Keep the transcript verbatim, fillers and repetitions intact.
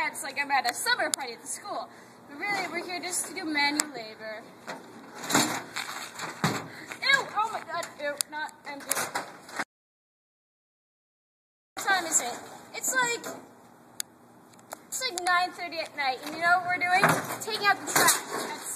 dance like I'm at a summer party at the school. But really, we're here just to do manual labor. Ew! Oh my god, ew, not empty. What time is it? It's like, it's like nine thirty at night, and you know what we're doing? Taking out the trash. That's